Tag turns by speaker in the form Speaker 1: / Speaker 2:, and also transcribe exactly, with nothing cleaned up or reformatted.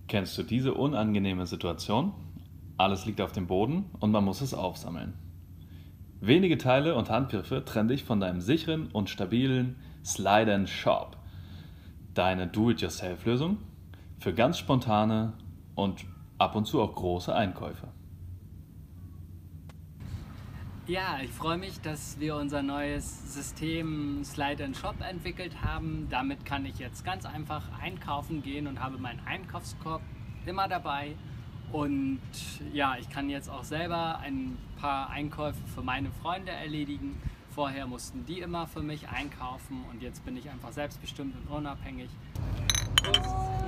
Speaker 1: Kennst du diese unangenehme Situation? Alles liegt auf dem Boden und man muss es aufsammeln. Wenige Teile und Handgriffe trennen dich von deinem sicheren und stabilen Slide and Shop. Deine Do-it-yourself-Lösung für ganz spontane und ab und zu auch große Einkäufe.
Speaker 2: Ja, ich freue mich, dass wir unser neues System Slide and Shop entwickelt haben. Damit kann ich jetzt ganz einfach einkaufen gehen und habe meinen Einkaufskorb immer dabei. Und ja, ich kann jetzt auch selber ein paar Einkäufe für meine Freunde erledigen. Vorher mussten die immer für mich einkaufen und jetzt bin ich einfach selbstbestimmt und unabhängig. Prost.